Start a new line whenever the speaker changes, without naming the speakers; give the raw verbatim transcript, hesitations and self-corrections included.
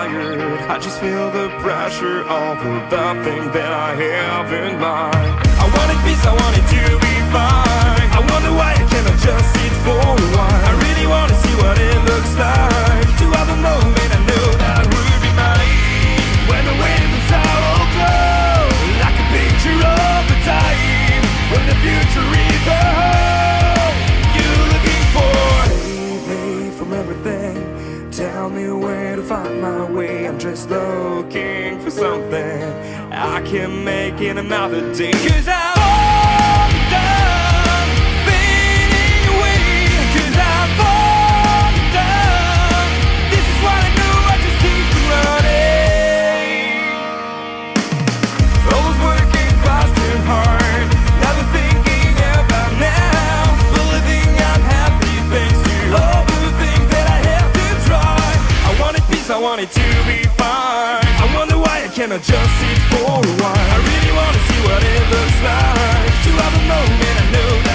tired. I just feel the pressure of the thing that I have in mind. I wanted peace, I wanted to be fine. I wonder why I cannot just sit for a while. I really wanna see what it looks like to have a moment I know that would be mine. When the windows are all closed, like a picture of the time when the future is the home you're looking for. Save me from everything, tell me where to find my way. I'm just looking for something I can make in another day. Cause I'm all done fading away. Cause I'm all done. This is what I know, I just keep running. Always working fast and hard, never thinking about now. Believing I'm happy thanks to all the things that I have to try. I wanted peace, I wanted to be fine. I wonder why I cannot just sit for a while. I really wanna see what it looks like to have a moment I know